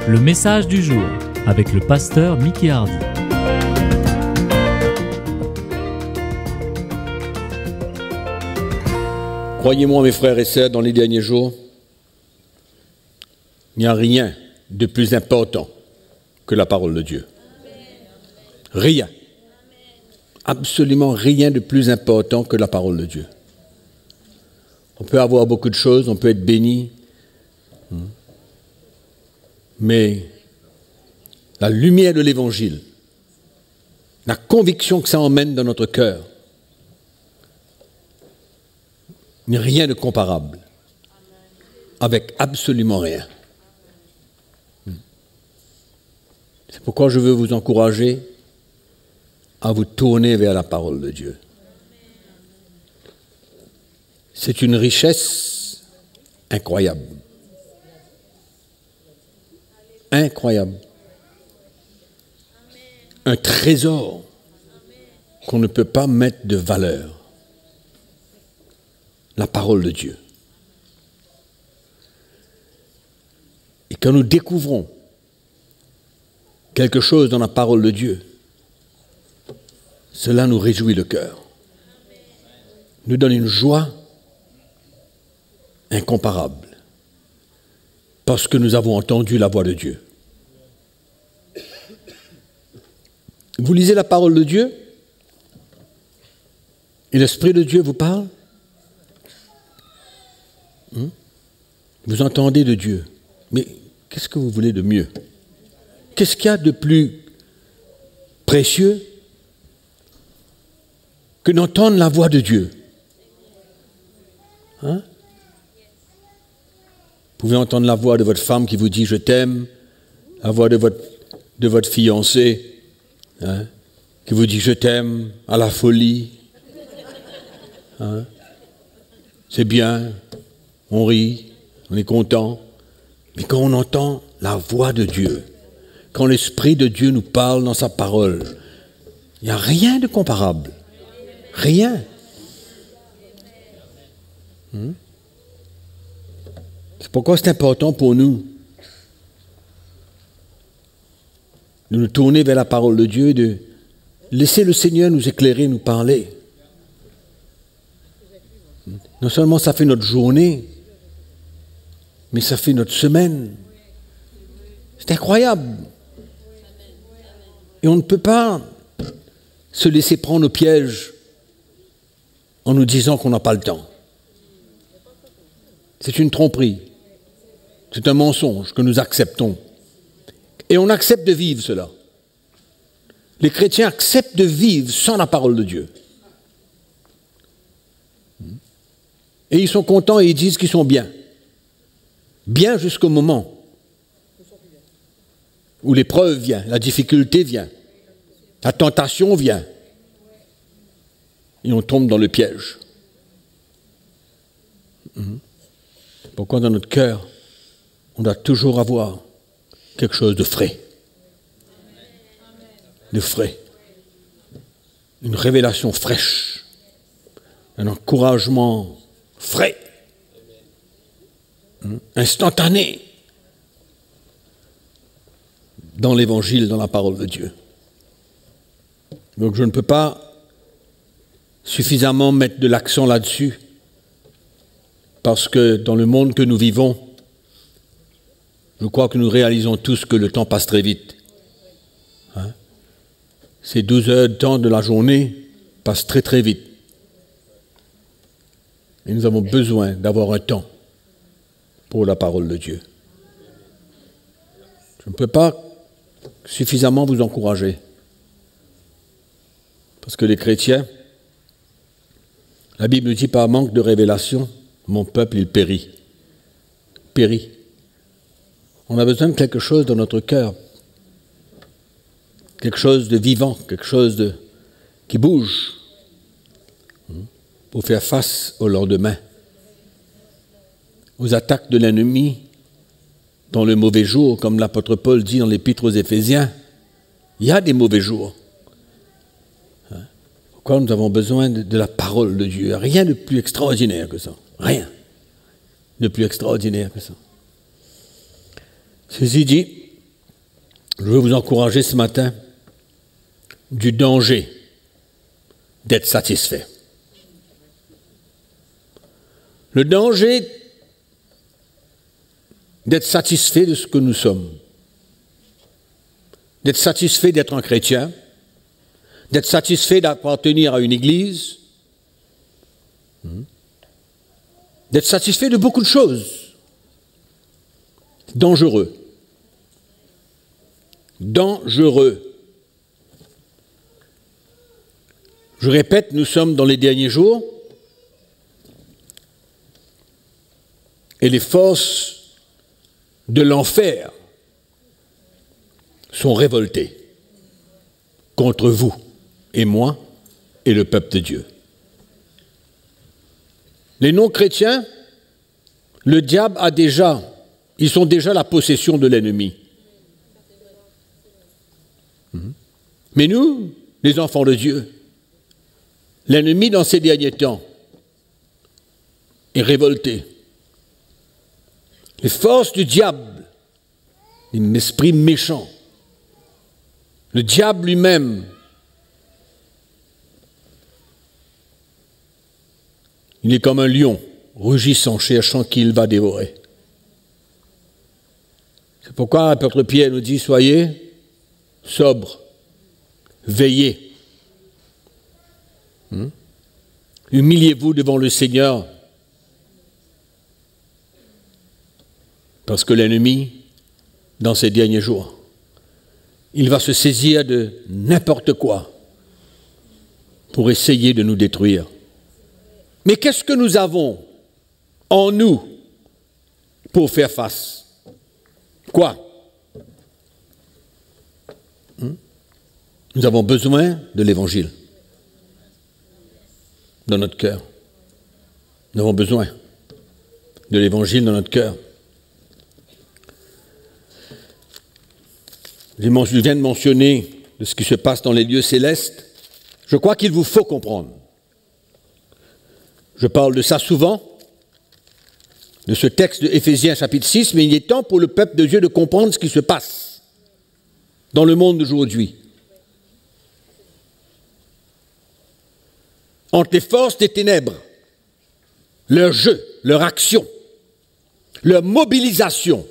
Le message du jour avec le pasteur Mickey Hardy. Croyez-moi, mes frères et sœurs, dans les derniers jours, il n'y a rien de plus important que la parole de Dieu. Rien. Absolument rien de plus important que la parole de Dieu. On peut avoir beaucoup de choses, on peut être béni, mais la lumière de l'Évangile, la conviction que ça emmène dans notre cœur, n'est rien de comparable avec absolument rien. C'est pourquoi je veux vous encourager à vous tourner vers la parole de Dieu. C'est une richesse incroyable. Incroyable. Un trésor qu'on ne peut pas mettre de valeur. La parole de Dieu. Et quand nous découvrons quelque chose dans la parole de Dieu, cela nous réjouit le cœur, nous donne une joie incomparable, parce que nous avons entendu la voix de Dieu. Vous lisez la parole de Dieu, et l'Esprit de Dieu vous parle. Vous entendez de Dieu, mais qu'est-ce que vous voulez de mieux? Qu'est-ce qu'il y a de plus précieux que d'entendre la voix de Dieu? Vous pouvez entendre la voix de votre femme qui vous dit « je t'aime », la voix de votre fiancé qui vous dit « je t'aime » à la folie. C'est bien, on rit, on est content. Mais quand on entend la voix de Dieu, quand l'Esprit de Dieu nous parle dans sa parole, il n'y a rien de comparable. Rien. C'est pourquoi c'est important pour nous de nous tourner vers la parole de Dieu et de laisser le Seigneur nous éclairer, nous parler. Non seulement ça fait notre journée, mais ça fait notre semaine. C'est incroyable. Et on ne peut pas se laisser prendre au piège en nous disant qu'on n'a pas le temps. C'est une tromperie. C'est un mensonge que nous acceptons. Et on accepte de vivre cela. Les chrétiens acceptent de vivre sans la parole de Dieu. Et ils sont contents et ils disent qu'ils sont bien. Bien jusqu'au moment où l'épreuve vient, la difficulté vient, la tentation vient. Et on tombe dans le piège. Pourquoi dans notre cœur, on doit toujours avoir quelque chose de frais. De frais. Une révélation fraîche. Un encouragement frais. Instantané. Dans l'Évangile, dans la parole de Dieu. Donc je ne peux pas suffisamment mettre de l'accent là-dessus, parce que dans le monde que nous vivons, je crois que nous réalisons tous que le temps passe très vite. Ces 12 heures de temps de la journée passent très très vite. Et nous avons besoin d'avoir un temps pour la parole de Dieu. Je ne peux pas suffisamment vous encourager. Parce que les chrétiens, la Bible nous dit par manque de révélation, mon peuple, il périt. Périt. On a besoin de quelque chose dans notre cœur. Quelque chose de vivant, quelque chose qui bouge pour faire face au lendemain, aux attaques de l'ennemi dans le mauvais jour, comme l'apôtre Paul dit dans l'Épître aux Éphésiens. Il y a des mauvais jours. Pourquoi nous avons besoin de la parole de Dieu? Rien de plus extraordinaire que ça. Rien de plus extraordinaire que ça. Ceci dit, Je veux vous encourager ce matin du danger d'être satisfait. Le danger d'être satisfait de ce que nous sommes. D'être satisfait d'être un chrétien, d'être satisfait d'appartenir à une église, d'être satisfait de beaucoup de choses. Dangereux. Dangereux. Je répète, nous sommes dans les derniers jours et les forces de l'enfer sont révoltées contre vous et moi et le peuple de Dieu. Les non-chrétiens, le diable ils sont déjà la possession de l'ennemi. Mais nous, les enfants de Dieu, l'ennemi dans ces derniers temps est révolté. Les forces du diable, l'esprit méchant, le diable lui-même, il est comme un lion, rugissant, cherchant qui il va dévorer. C'est pourquoi l'apôtre Pierre nous dit, soyez sobres, veillez. Humiliez-vous devant le Seigneur, parce que l'ennemi, dans ces derniers jours, il va se saisir de n'importe quoi pour essayer de nous détruire. Mais qu'est-ce que nous avons en nous pour faire face? Quoi? Nous avons besoin de l'Évangile dans notre cœur. Nous avons besoin de l'Évangile dans notre cœur. Je viens de mentionner de ce qui se passe dans les lieux célestes. Je crois qu'il vous faut comprendre. Je parle de ça souvent, de ce texte de Éphésiens chapitre 6, mais il est temps pour le peuple de Dieu de comprendre ce qui se passe dans le monde d'aujourd'hui. Entre les forces des ténèbres, leur jeu, leur action, leur mobilisation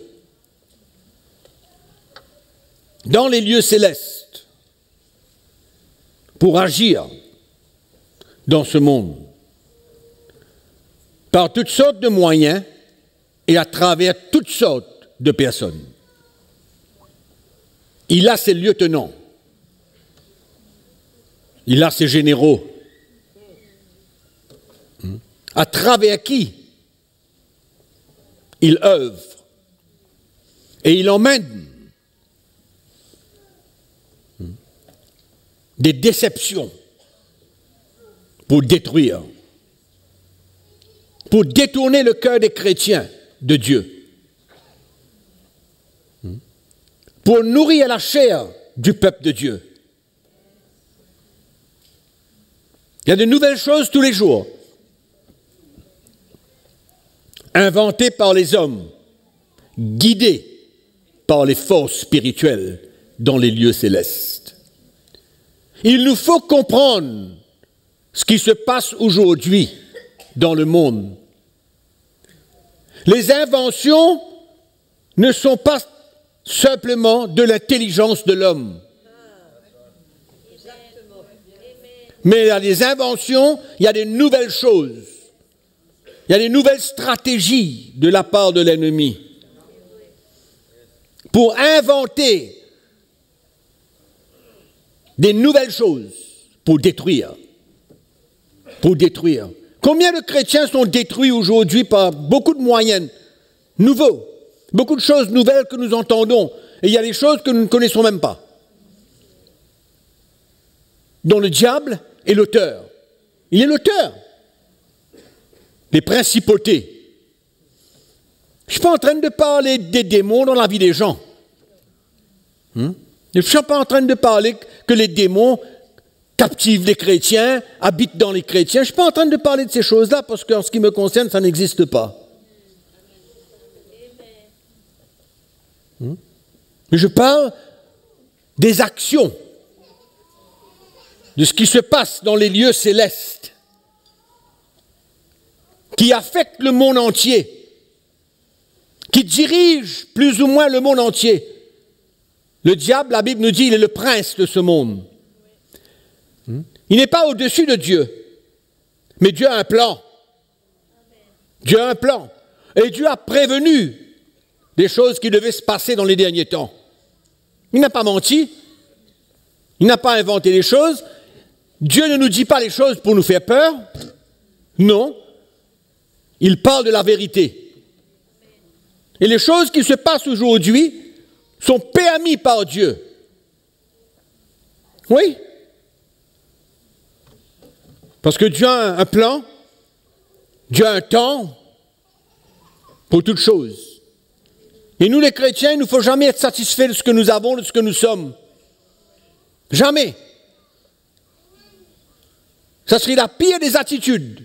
dans les lieux célestes pour agir dans ce monde par toutes sortes de moyens et à travers toutes sortes de personnes. Il a ses lieutenants, il a ses généraux, à travers qui il œuvre et il emmène des déceptions pour détruire, pour détourner le cœur des chrétiens de Dieu, pour nourrir la chair du peuple de Dieu. Il y a de nouvelles choses tous les jours, inventées par les hommes, guidées par les forces spirituelles dans les lieux célestes. Il nous faut comprendre ce qui se passe aujourd'hui dans le monde. Les inventions ne sont pas simplement de l'intelligence de l'homme. Mais il y a des inventions, il y a des nouvelles choses. Il y a des nouvelles stratégies de la part de l'ennemi pour inventer des nouvelles choses pour détruire. Pour détruire. Combien de chrétiens sont détruits aujourd'hui par beaucoup de moyens nouveaux, beaucoup de choses nouvelles que nous entendons, et il y a des choses que nous ne connaissons même pas, dont le diable est l'auteur. Il est l'auteur des principautés. Je ne suis pas en train de parler des démons dans la vie des gens. Je ne suis pas en train de parler que les démons captivent les chrétiens, habitent dans les chrétiens. Je ne suis pas en train de parler de ces choses-là parce qu'en ce qui me concerne, ça n'existe pas. Mais je parle des actions, de ce qui se passe dans les lieux célestes, qui affectent le monde entier, qui dirige plus ou moins le monde entier. Le diable, la Bible nous dit, il est le prince de ce monde. Il n'est pas au-dessus de Dieu, mais Dieu a un plan. Dieu a un plan. Et Dieu a prévenu des choses qui devaient se passer dans les derniers temps. Il n'a pas menti. Il n'a pas inventé les choses. Dieu ne nous dit pas les choses pour nous faire peur. Non. Il parle de la vérité. Et les choses qui se passent aujourd'hui sont permises par Dieu. Oui. Parce que Dieu a un plan, Dieu a un temps pour toutes choses. Et nous les chrétiens, il ne faut jamais être satisfaits de ce que nous avons, de ce que nous sommes. Jamais. Ça serait la pire des attitudes.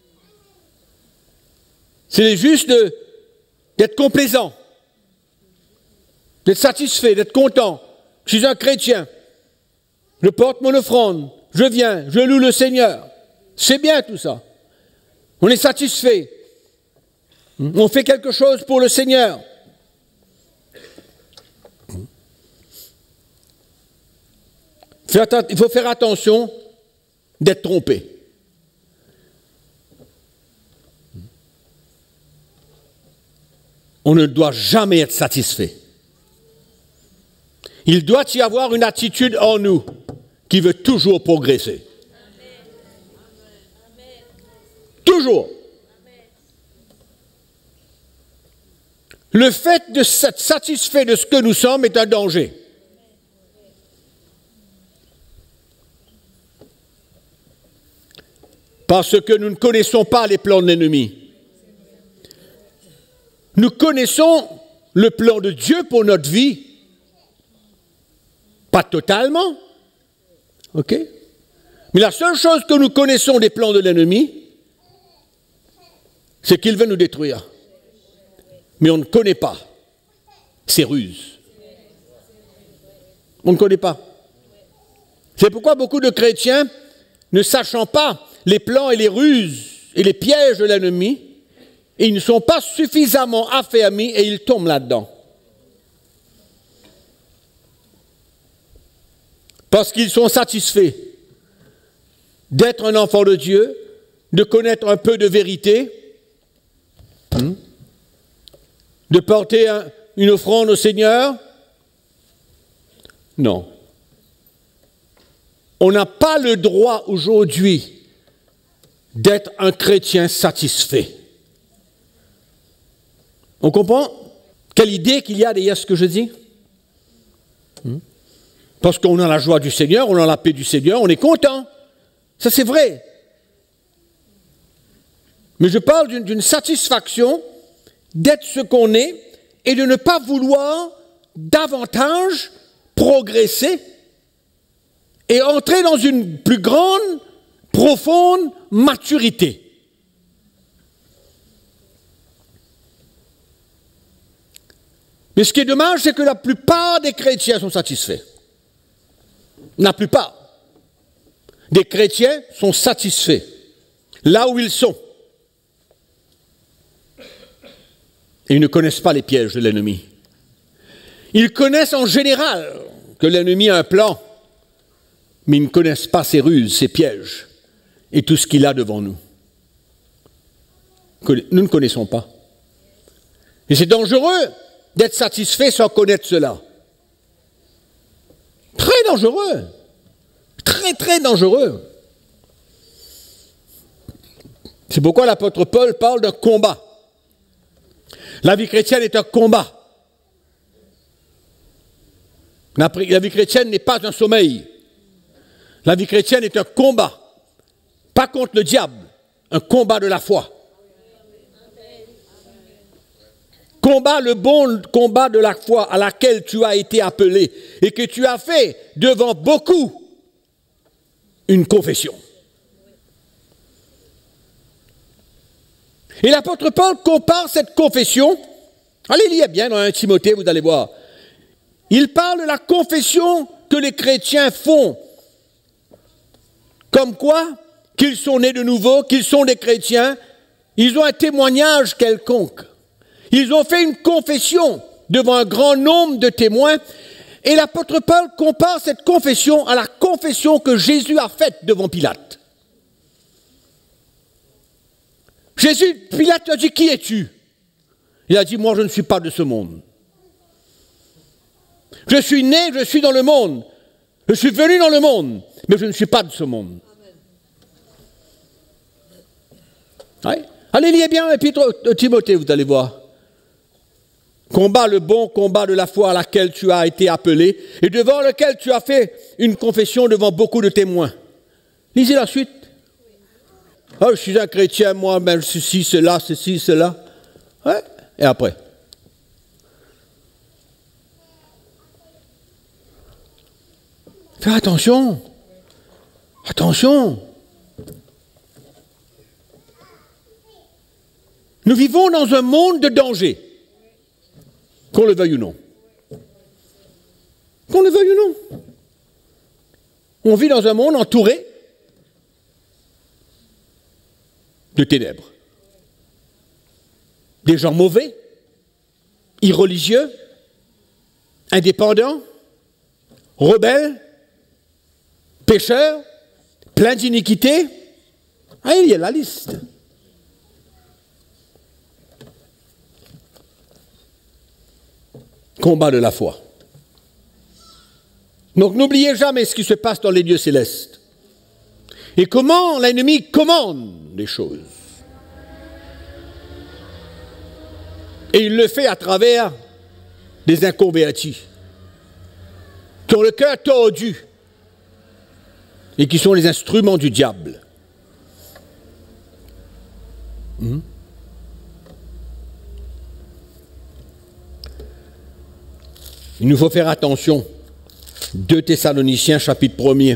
C'est juste d'être complaisant, d'être satisfait, d'être content. Je suis un chrétien, je porte mon offrande, je viens, je loue le Seigneur. C'est bien tout ça. On est satisfait. On fait quelque chose pour le Seigneur. Il faut faire attention d'être trompé. On ne doit jamais être satisfait. Il doit y avoir une attitude en nous qui veut toujours progresser. Toujours. Le fait de s'être satisfait de ce que nous sommes est un danger. Parce que nous ne connaissons pas les plans de l'ennemi. Nous connaissons le plan de Dieu pour notre vie. Pas totalement. OK? Mais la seule chose que nous connaissons des plans de l'ennemi, c'est qu'il veut nous détruire. Mais on ne connaît pas ses ruses. On ne connaît pas. C'est pourquoi beaucoup de chrétiens, ne sachant pas les plans et les ruses et les pièges de l'ennemi, ils ne sont pas suffisamment affermis et ils tombent là-dedans. Parce qu'ils sont satisfaits d'être un enfant de Dieu, de connaître un peu de vérité, de porter une offrande au Seigneur. Non. On n'a pas le droit aujourd'hui d'être un chrétien satisfait. On comprend quelle idée qu'il y a derrière ce que je dis? Parce qu'on a la joie du Seigneur, on a la paix du Seigneur, on est content. Ça c'est vrai. Mais je parle d'une satisfaction d'être ce qu'on est et de ne pas vouloir davantage progresser et entrer dans une plus grande, profonde maturité. Mais ce qui est dommage, c'est que la plupart des chrétiens sont satisfaits. La plupart des chrétiens sont satisfaits là où ils sont. Et ils ne connaissent pas les pièges de l'ennemi. Ils connaissent en général que l'ennemi a un plan, mais ils ne connaissent pas ses ruses, ses pièges et tout ce qu'il a devant nous. Nous ne connaissons pas. Et c'est dangereux d'être satisfait sans connaître cela. Très dangereux. Très, très dangereux. C'est pourquoi l'apôtre Paul parle d'un combat. La vie chrétienne est un combat. La vie chrétienne n'est pas un sommeil. La vie chrétienne est un combat. Pas contre le diable, un combat de la foi. Combat, le bon combat de la foi à laquelle tu as été appelé et que tu as fait devant beaucoup une confession. Et l'apôtre Paul compare cette confession, allez lire bien dans 1 Timothée, vous allez voir. Il parle de la confession que les chrétiens font, comme quoi qu'ils sont nés de nouveau, qu'ils sont des chrétiens, ils ont un témoignage quelconque. Ils ont fait une confession devant un grand nombre de témoins, et l'apôtre Paul compare cette confession à la confession que Jésus a faite devant Pilate. Pilate a dit, qui es-tu? Il a dit, moi je ne suis pas de ce monde. Je suis né, je suis dans le monde. Je suis venu dans le monde, mais je ne suis pas de ce monde. Ouais. Allez lire bien l'épître de Timothée, vous allez voir. Combat le bon combat de la foi à laquelle tu as été appelé et devant lequel tu as fait une confession devant beaucoup de témoins. Lisez la suite. Oh, je suis un chrétien, moi, ben, ceci, cela. Ouais. Et après. Fais attention. Attention. Nous vivons dans un monde de danger. Qu'on le veuille ou non. Qu'on le veuille ou non. On vit dans un monde entouré de ténèbres. Des gens mauvais, irreligieux, indépendants, rebelles, pécheurs, pleins d'iniquités. Ah, il y a la liste. Combat de la foi. Donc n'oubliez jamais ce qui se passe dans les lieux célestes. Et comment l'ennemi commande les choses. Et il le fait à travers des inconvertis, qui ont le cœur tordu et qui sont les instruments du diable. Il nous faut faire attention. 2 Thessaloniciens, chapitre 1er.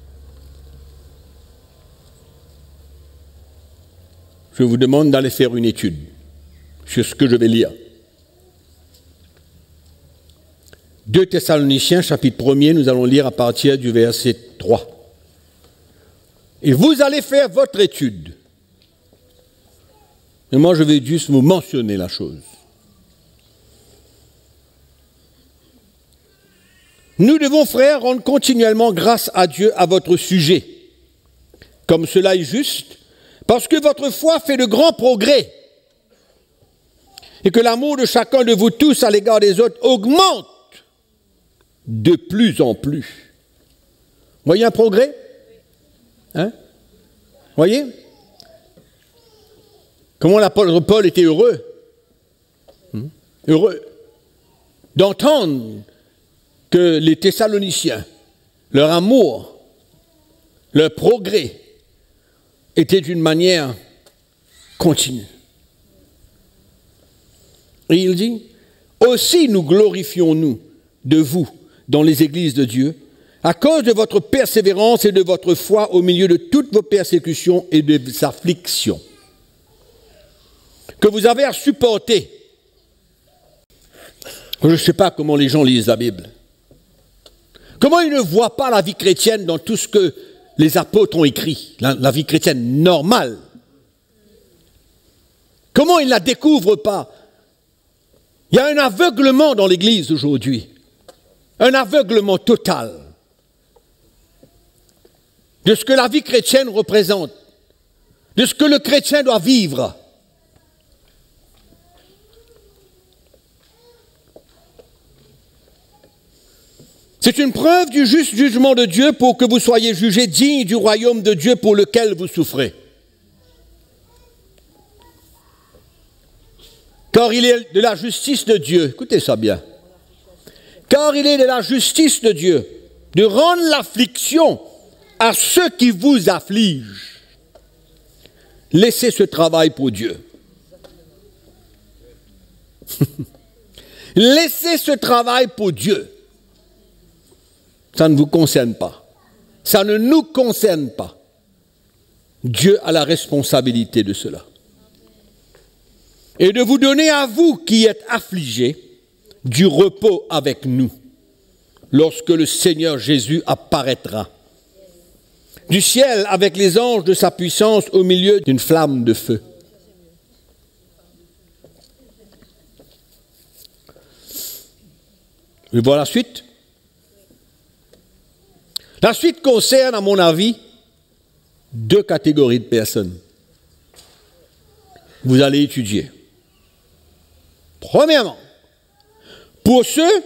Je vous demande d'aller faire une étude sur ce que je vais lire. 2 Thessaloniciens, chapitre 1er, nous allons lire à partir du verset 3. Et vous allez faire votre étude. Et moi, je vais juste vous mentionner la chose. Nous devons, frères, rendre continuellement grâce à Dieu à votre sujet, comme cela est juste, parce que votre foi fait de grands progrès et que l'amour de chacun de vous tous à l'égard des autres augmente de plus en plus. Voyez un progrès? Hein? Voyez? Comment l'apôtre Paul était heureux? Heureux d'entendre que les Thessaloniciens, leur amour, leur progrès était d'une manière continue. Et il dit, aussi nous glorifions-nous de vous dans les églises de Dieu, à cause de votre persévérance et de votre foi au milieu de toutes vos persécutions et des afflictions que vous avez à supporter. Je ne sais pas comment les gens lisent la Bible. Comment ils ne voient pas la vie chrétienne dans tout ce que les apôtres ont écrit, la vie chrétienne normale? Comment ils ne la découvrent pas? Il y a un aveuglement dans l'Église aujourd'hui, un aveuglement total de ce que la vie chrétienne représente, de ce que le chrétien doit vivre. C'est une preuve du juste jugement de Dieu pour que vous soyez jugés dignes du royaume de Dieu pour lequel vous souffrez. Car il est de la justice de Dieu, écoutez ça bien, car il est de la justice de Dieu de rendre l'affliction à ceux qui vous affligent. Laissez ce travail pour Dieu. Laissez ce travail pour Dieu. Ça ne vous concerne pas. Ça ne nous concerne pas. Dieu a la responsabilité de cela. Et de vous donner à vous qui êtes affligés du repos avec nous. lorsque le Seigneur Jésus apparaîtra du ciel avec les anges de sa puissance au milieu d'une flamme de feu. Vous voyez la suite? La suite concerne, à mon avis, deux catégories de personnes. Vous allez étudier. Premièrement, pour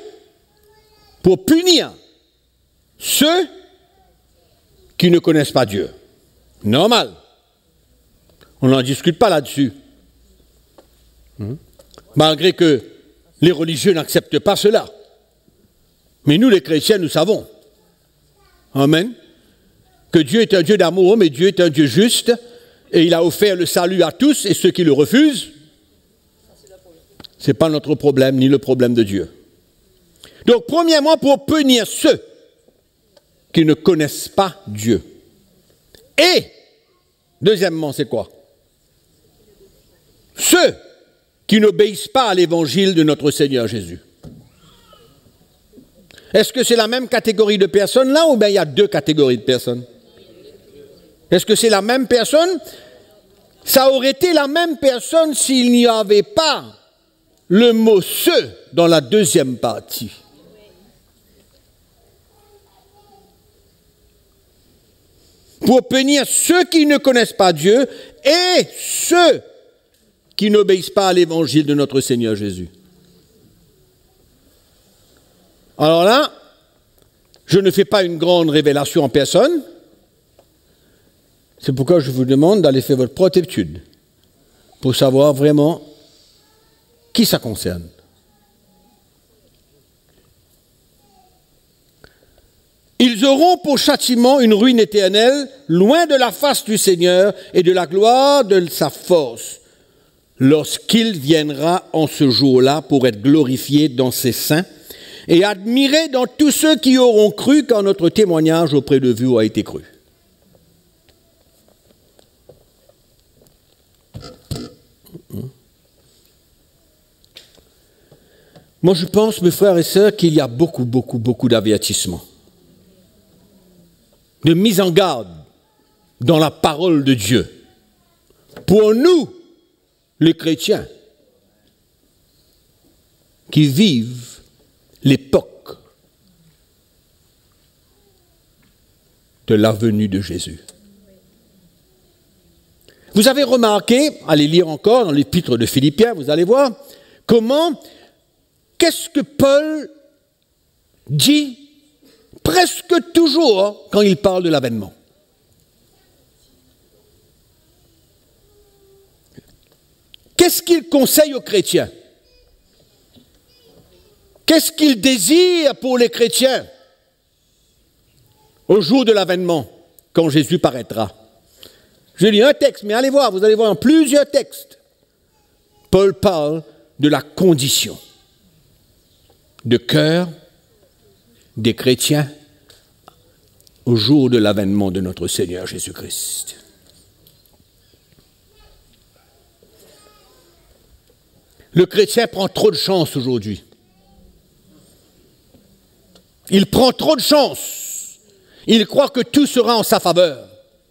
punir ceux qui ne connaissent pas Dieu. Normal. On n'en discute pas là-dessus. Malgré que les religieux n'acceptent pas cela. Mais nous, les chrétiens, nous savons. Amen. Que Dieu est un Dieu d'amour, mais Dieu est un Dieu juste, et il a offert le salut à tous, et ceux qui le refusent, ce n'est pas notre problème, ni le problème de Dieu. Donc, premièrement, pour punir ceux qui ne connaissent pas Dieu. Et, deuxièmement, c'est quoi? Ceux qui n'obéissent pas à l'évangile de notre Seigneur Jésus. Est-ce que c'est la même catégorie de personnes là, ou bien il y a deux catégories de personnes? Est-ce que c'est la même personne? Ça aurait été la même personne s'il n'y avait pas le mot « ceux » dans la deuxième partie. Pour punir ceux qui ne connaissent pas Dieu et ceux qui n'obéissent pas à l'évangile de notre Seigneur Jésus. Alors là, je ne fais pas une grande révélation en personne. C'est pourquoi je vous demande d'aller faire votre propre étude pour savoir vraiment qui ça concerne. Ils auront pour châtiment une ruine éternelle, loin de la face du Seigneur et de la gloire de sa force, lorsqu'il viendra en ce jour-là pour être glorifié dans ses saints et admiré dans tous ceux qui auront cru quand notre témoignage auprès de vous a été cru. Moi, je pense, mes frères et sœurs, qu'il y a beaucoup d'avertissements, de mise en garde dans la parole de Dieu. Pour nous, les chrétiens, qui vivent l'époque de la venue de Jésus. Vous avez remarqué, allez lire encore dans l'épître de Philippiens, vous allez voir, qu'est-ce que Paul dit presque toujours quand il parle de l'avènement. Qu'est-ce qu'il conseille aux chrétiens? Qu'est-ce qu'il désire pour les chrétiens au jour de l'avènement, quand Jésus paraîtra? Je lis un texte, mais allez voir, vous allez voir en plusieurs textes. Paul parle de la condition de cœur des chrétiens au jour de l'avènement de notre Seigneur Jésus-Christ. Le chrétien prend trop de chance aujourd'hui. Il prend trop de chance. Il croit que tout sera en sa faveur.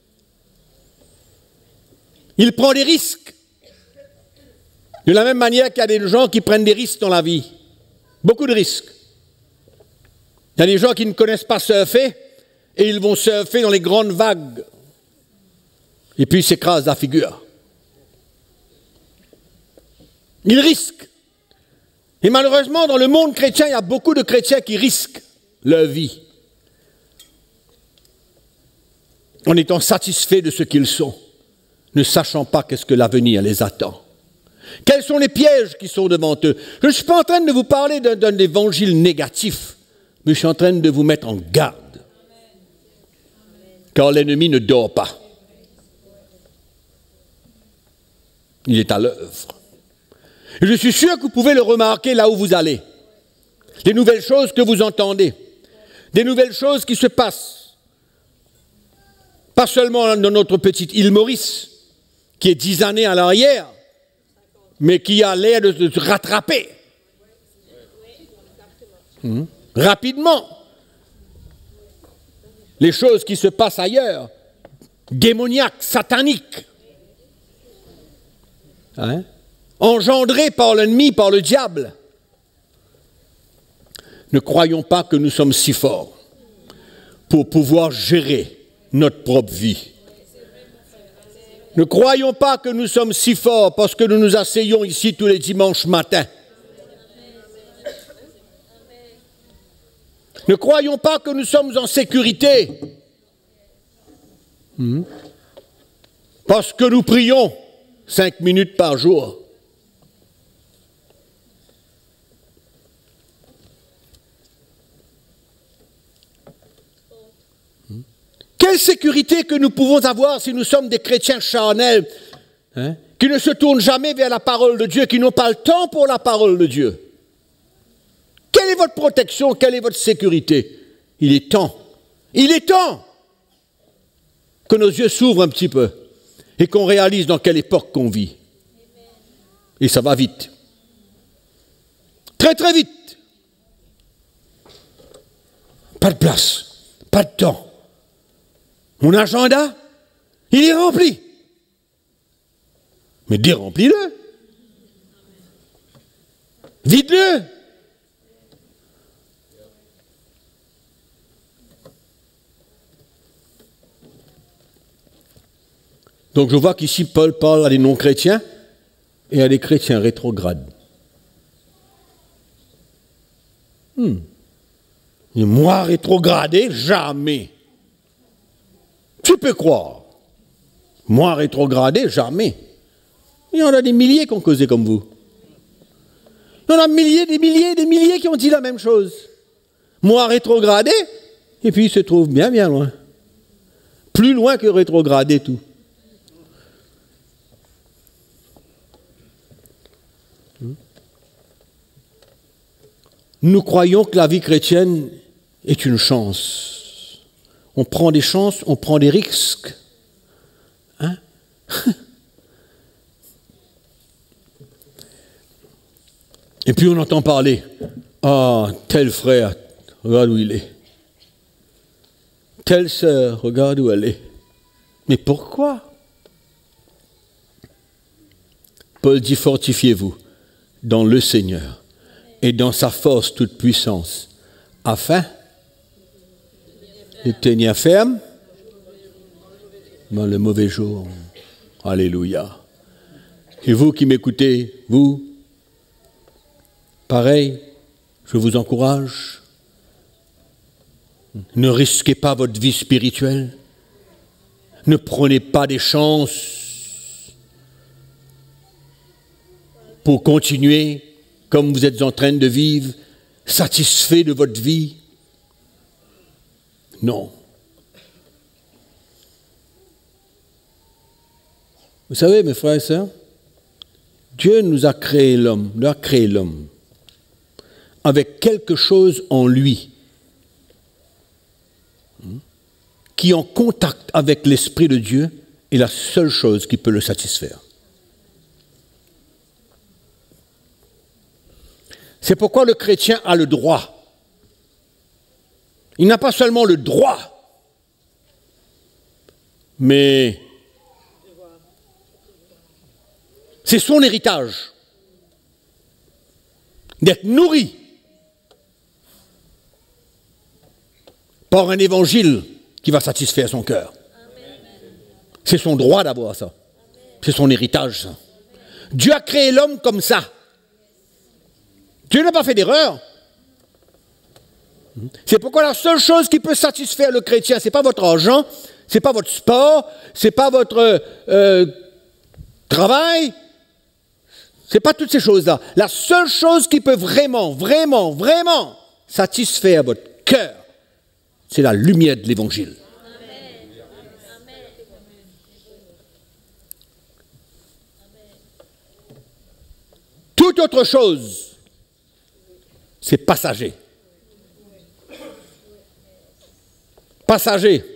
Il prend des risques. De la même manière qu'il y a des gens qui prennent des risques dans la vie. Beaucoup de risques. Il y a des gens qui ne connaissent pas surfer et ils vont surfer dans les grandes vagues. Et puis ils s'écrasent la figure. Ils risquent. Et malheureusement, dans le monde chrétien, il y a beaucoup de chrétiens qui risquent leur vie en étant satisfaits de ce qu'ils sont, ne sachant pas qu'est-ce que l'avenir les attend. Quels sont les pièges qui sont devant eux? Je ne suis pas en train de vous parler d'un évangile négatif, mais je suis en train de vous mettre en garde. Car l'ennemi ne dort pas. Il est à l'œuvre. Et je suis sûr que vous pouvez le remarquer là où vous allez. Des nouvelles choses que vous entendez. Des nouvelles choses qui se passent. Pas seulement dans notre petite île Maurice, qui est 10 années à l'arrière, mais qui a l'air de se rattraper. Rapidement. les choses qui se passent ailleurs, démoniaques, sataniques, hein, engendrées par l'ennemi, par le diable. Ne croyons pas que nous sommes si forts pour pouvoir gérer notre propre vie. Ne croyons pas que nous sommes si forts parce que nous nous asseyons ici tous les dimanches matins. Ne croyons pas que nous sommes en sécurité parce que nous prions 5 minutes par jour. Quelle sécurité que nous pouvons avoir si nous sommes des chrétiens charnels, hein, qui ne se tournent jamais vers la parole de Dieu, qui n'ont pas le temps pour la parole de Dieu. Quelle est votre protection? Quelle est votre sécurité? Il est temps que nos yeux s'ouvrent un petit peu et qu'on réalise dans quelle époque qu'on vit. Et ça va vite. Très très vite. Pas de place, pas de temps. Mon agenda, il est rempli. Mais déremplis-le. Vide-le. Donc je vois qu'ici Paul parle à des non-chrétiens et à des chrétiens rétrogrades. Et moi rétrogradé, jamais. Tu peux croire. Moi rétrogradé, jamais. Il y en a des milliers qui ont causé comme vous. Il y en a des milliers qui ont dit la même chose. Moi rétrogradé, et puis il se trouve bien loin. Plus loin que rétrogradé tout. Nous croyons que la vie chrétienne est une chance. On prend des chances, on prend des risques. Hein? Et puis on entend parler. Ah, tel frère, regarde où il est. Telle sœur, regarde où elle est. Mais pourquoi? Paul dit, fortifiez-vous dans le Seigneur et dans sa force toute puissance, afin de tenir ferme dans le mauvais jour. Alléluia. Et vous qui m'écoutez, vous, pareil, je vous encourage. Ne risquez pas votre vie spirituelle. Ne prenez pas des chances pour continuer comme vous êtes en train de vivre, satisfait de votre vie. Non. Vous savez, mes frères et sœurs, Dieu nous a créé l'homme, avec quelque chose en lui qui, en contact avec l'Esprit de Dieu, est la seule chose qui peut le satisfaire. C'est pourquoi le chrétien a le droit. Il n'a pas seulement le droit, mais c'est son héritage d'être nourri par un évangile qui va satisfaire son cœur. C'est son droit d'avoir ça. C'est son héritage, ça. Dieu a créé l'homme comme ça. Dieu n'a pas fait d'erreur. C'est pourquoi la seule chose qui peut satisfaire le chrétien, ce n'est pas votre argent, ce n'est pas votre sport, ce n'est pas votre travail, ce n'est pas toutes ces choses-là. La seule chose qui peut vraiment satisfaire votre cœur, c'est la lumière de l'Évangile. Toute autre chose, c'est passager. Passager.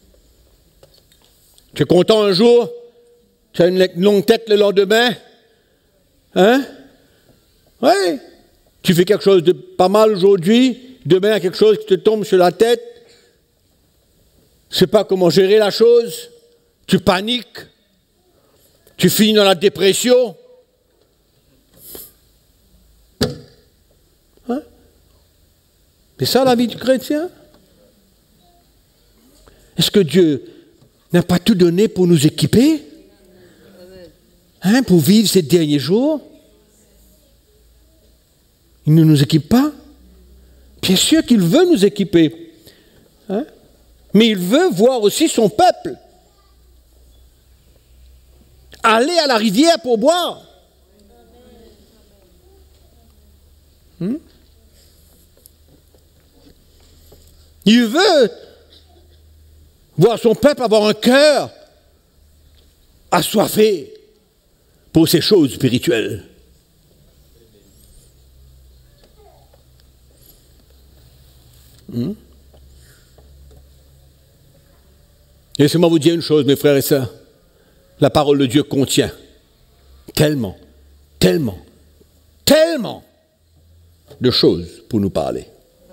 Tu es content un jour, tu as une longue tête le lendemain, hein? Oui. Tu fais quelque chose de pas mal aujourd'hui, demain il y a quelque chose qui te tombe sur la tête. ne sais pas comment gérer la chose, tu paniques, tu finis dans la dépression. Hein? C'est ça la vie du chrétien? Est-ce que Dieu n'a pas tout donné pour nous équiper? Hein, pour vivre ces derniers jours? Il ne nous équipe pas? Bien sûr qu'il veut nous équiper. Hein? Mais il veut voir aussi son peuple aller à la rivière pour boire. Il veut voir son peuple avoir un cœur assoiffé pour ces choses spirituelles. Laissez-moi vous dire une chose, mes frères et sœurs. La parole de Dieu contient tellement de choses pour nous parler.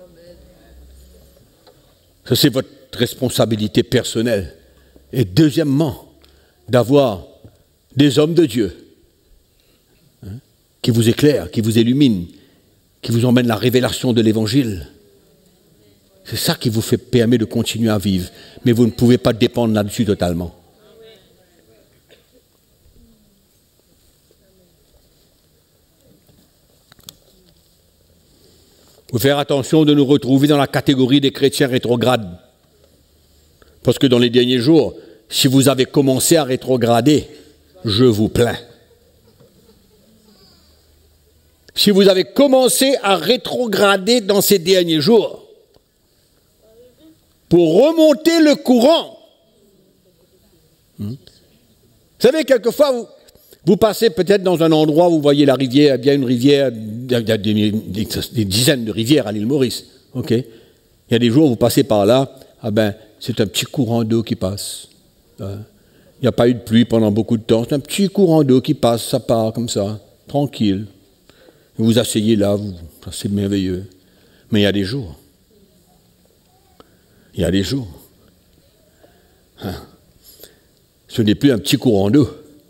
Ça, c'est votre responsabilité personnelle. Et deuxièmement, d'avoir des hommes de Dieu qui vous éclairent, qui vous illuminent, qui vous emmènent la révélation de l'Évangile. C'est ça qui vous permet de continuer à vivre. Mais vous ne pouvez pas dépendre là-dessus totalement. Il faut faire attention de nous retrouver dans la catégorie des chrétiens rétrogrades. Parce que dans les derniers jours, si vous avez commencé à rétrograder, je vous plains. Si vous avez commencé à rétrograder dans ces derniers jours, pour remonter le courant, vous savez, quelquefois, vous passez peut-être dans un endroit où vous voyez la rivière, bien une rivière, il y a des dizaines de rivières à l'île Maurice. Okay. Il y a des jours où vous passez par là, c'est un petit courant d'eau qui passe. Il n'y a pas eu de pluie pendant beaucoup de temps, c'est un petit courant d'eau qui passe, ça part comme ça, tranquille. Vous vous asseyez là, c'est merveilleux. Mais il y a des jours. Ce n'est plus un petit courant d'eau.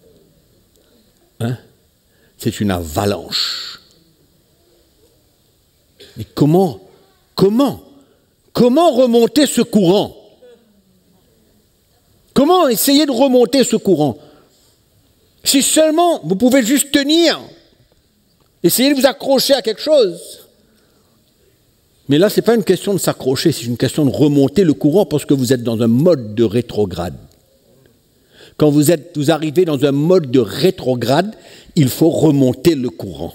C'est une avalanche. Mais comment remonter ce courant? Comment essayer de remonter ce courant? Si seulement vous pouvez juste tenir, essayez de vous accrocher à quelque chose. Mais là, ce n'est pas une question de s'accrocher, c'est une question de remonter le courant parce que vous êtes dans un mode de rétrograde. Quand vous arrivez dans un mode de rétrograde, il faut remonter le courant.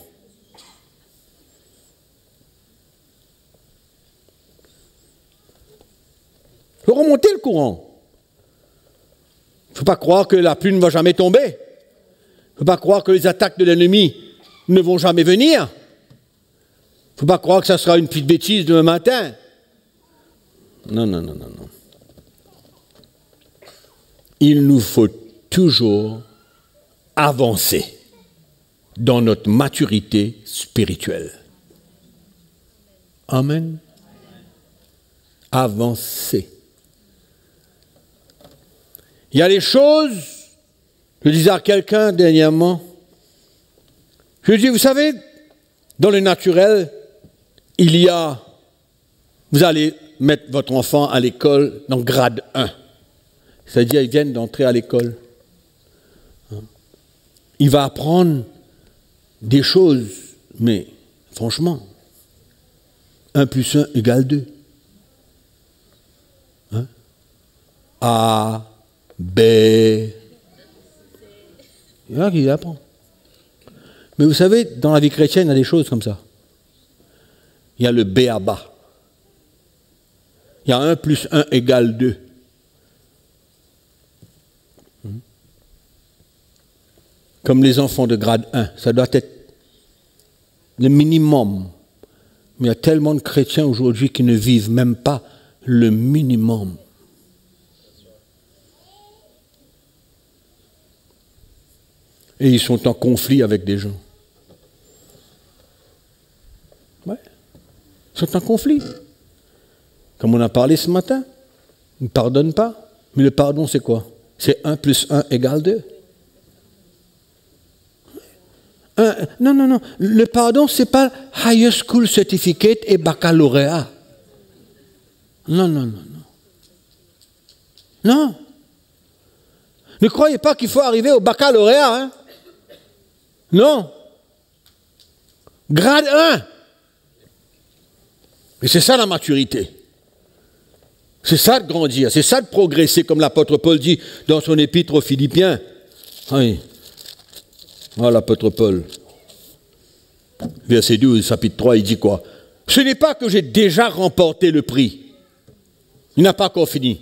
Il faut remonter le courant. Il ne faut pas croire que la pluie ne va jamais tomber. Il ne faut pas croire que les attaques de l'ennemi ne vont jamais venir. Il ne faut pas croire que ça sera une petite bêtise demain matin. Non. Il nous faut toujours avancer dans notre maturité spirituelle. Amen. Avancer. Il y a des choses, je disais à quelqu'un dernièrement, je lui dis, vous savez, dans le naturel, vous allez mettre votre enfant à l'école dans grade 1. C'est-à-dire, ils viennent d'entrer à l'école. Il va apprendre des choses, mais franchement, 1 plus 1 égale 2. A, B. Il y en a qui apprennent. Mais vous savez, dans la vie chrétienne, il y a des choses comme ça. Il y a le B à bas. Il y a 1 plus 1 égale 2. Comme les enfants de grade 1, ça doit être le minimum. Mais il y a tellement de chrétiens aujourd'hui qui ne vivent même pas le minimum. Et ils sont en conflit avec des gens. Ouais. Ils sont en conflit. Comme on a parlé ce matin. Il ne pardonne pas. Mais le pardon, c'est quoi? C'est 1 + 1 = 2. Non. Le pardon, ce n'est pas High School Certificate et baccalauréat. Non. Non. Ne croyez pas qu'il faut arriver au baccalauréat. Hein? Non. Grade 1. Et c'est ça la maturité. C'est ça de grandir, c'est ça de progresser, comme l'apôtre Paul dit dans son épître aux Philippiens. Oui. Voilà l'apôtre Paul. Verset 12, chapitre 3, il dit quoi? Ce n'est pas que j'ai déjà remporté le prix. Il n'a pas encore fini.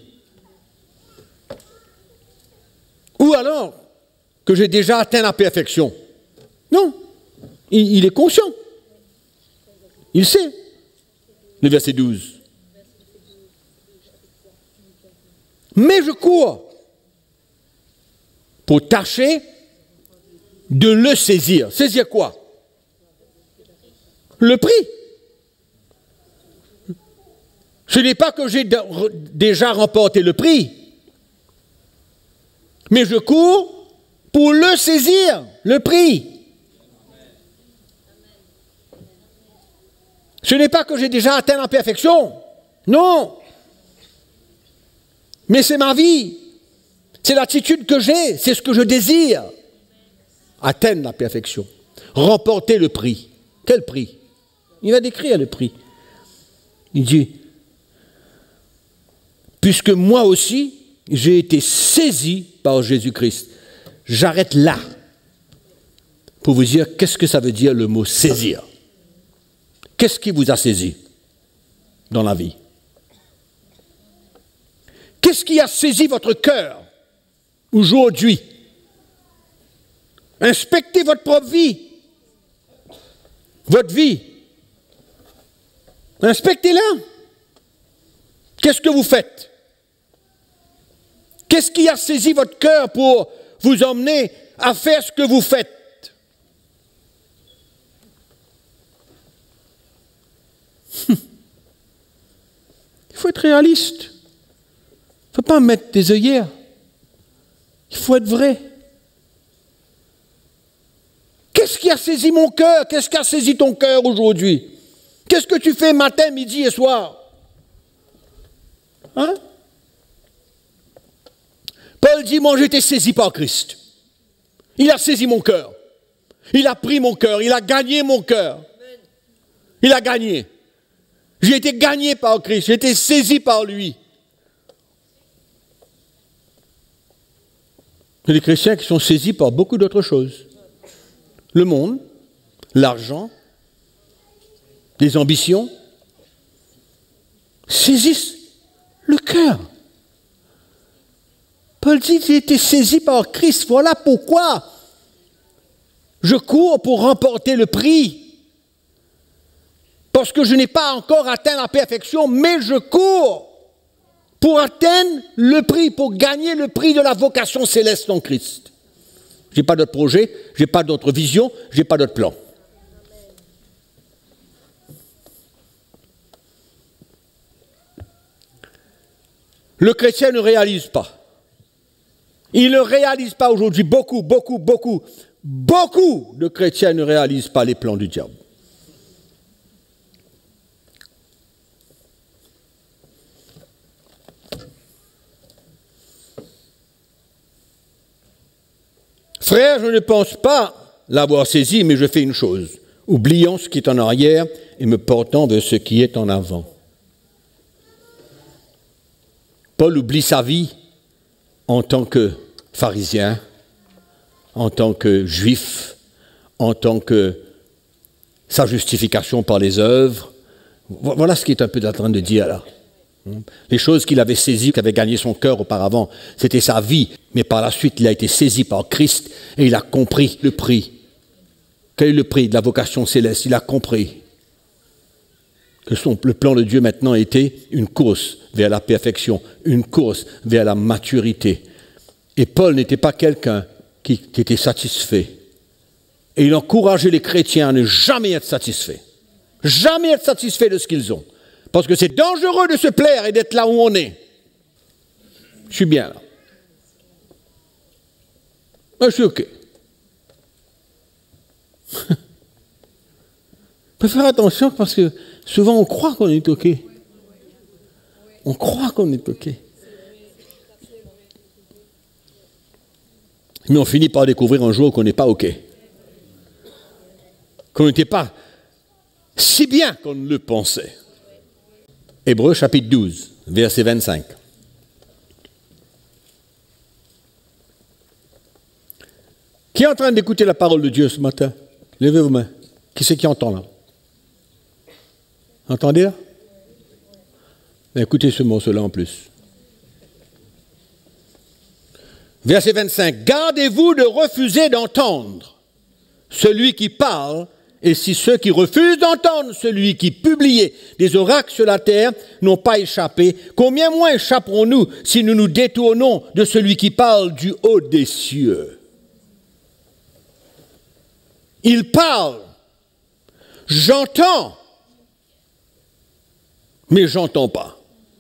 Ou alors que j'ai déjà atteint la perfection. Non. Il est conscient. Il sait. Le verset 12. Mais je cours pour tâcher de le saisir. Saisir quoi? Le prix. Ce n'est pas que j'ai déjà remporté le prix, mais je cours pour le saisir, le prix. Ce n'est pas que j'ai déjà atteint la perfection. Non. Mais c'est ma vie. C'est l'attitude que j'ai. C'est ce que je désire. Atteindre la perfection. Remporter le prix. Quel prix? Il va décrire le prix. Il dit, puisque moi aussi, j'ai été saisi par Jésus-Christ. J'arrête là pour vous dire qu'est-ce que ça veut dire le mot saisir. Qu'est-ce qui vous a saisi dans la vie? Qu'est-ce qui a saisi votre cœur aujourd'hui? Inspectez votre propre vie. Votre vie. Inspectez-la. Qu'est-ce que vous faites? Qu'est-ce qui a saisi votre cœur pour vous emmener à faire ce que vous faites? Il faut être réaliste. Il ne faut pas mettre des œillères. Il faut être vrai. Qu'est-ce qui a saisi mon cœur? Qu'est-ce qui a saisi ton cœur aujourd'hui? Qu'est-ce que tu fais matin, midi et soir? Hein? Paul dit, moi j'ai été saisi par Christ. Il a saisi mon cœur. Il a pris mon cœur. Il a gagné mon cœur. Il a gagné. J'ai été gagné par Christ. J'ai été saisi par lui. Il y a des chrétiens qui sont saisis par beaucoup d'autres choses. Le monde, l'argent, des ambitions, saisissent le cœur. Paul dit, j'ai été saisi par Christ. Voilà pourquoi je cours pour remporter le prix. Parce que je n'ai pas encore atteint la perfection, mais je cours pour atteindre le prix, pour gagner le prix de la vocation céleste en Christ. Je n'ai pas d'autre projet, je n'ai pas d'autre vision, je n'ai pas d'autre plan. Le chrétien ne réalise pas. Il ne réalise pas aujourd'hui. Beaucoup de chrétiens ne réalisent pas les plans du diable. Frère, je ne pense pas l'avoir saisi, mais je fais une chose, oubliant ce qui est en arrière et me portant vers ce qui est en avant. Paul oublie sa vie en tant que pharisien, en tant que juif, en tant que sa justification par les œuvres. Voilà ce qu'il est un peu en train de dire là. Les choses qu'il avait saisies, qui avaient gagné son cœur auparavant, c'était sa vie. Mais par la suite, il a été saisi par Christ et il a compris le prix. Quel est le prix de la vocation céleste? Il a compris que le plan de Dieu maintenant était une course vers la perfection, une course vers la maturité. Et Paul n'était pas quelqu'un qui était satisfait. Et il encourageait les chrétiens à ne jamais être satisfaits. Jamais être satisfaits de ce qu'ils ont. Parce que c'est dangereux de se plaire et d'être là où on est. Je suis bien là. Je suis OK. Il faut faire attention parce que souvent on croit qu'on est OK. On croit qu'on est OK. Mais on finit par découvrir un jour qu'on n'est pas OK. Qu'on n'était pas si bien qu'on le pensait. Hébreux chapitre 12, verset 25. Qui est en train d'écouter la parole de Dieu ce matin? Levez vos mains. Qui c'est qui entend là? Entendez là? Écoutez ce morceau-là en plus. Verset 25. Gardez-vous de refuser d'entendre celui qui parle, et si ceux qui refusent d'entendre celui qui publiait des oracles sur la terre n'ont pas échappé, combien moins échapperons-nous si nous nous détournons de celui qui parle du haut des cieux? Il parle. J'entends, mais j'entends pas.